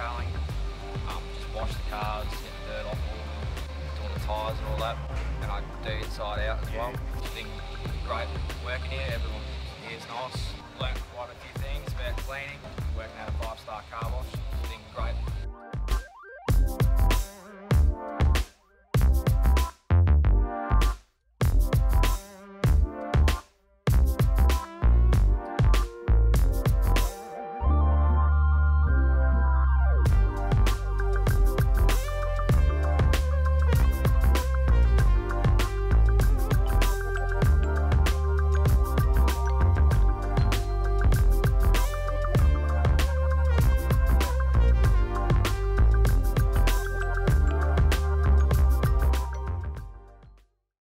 detailing. Just wash the cars, get the dirt off all the tyres and all that. And I do inside out as well. It's been great working here. Everyone here is nice. Learned quite a few things about cleaning, working at a 5-star car wash.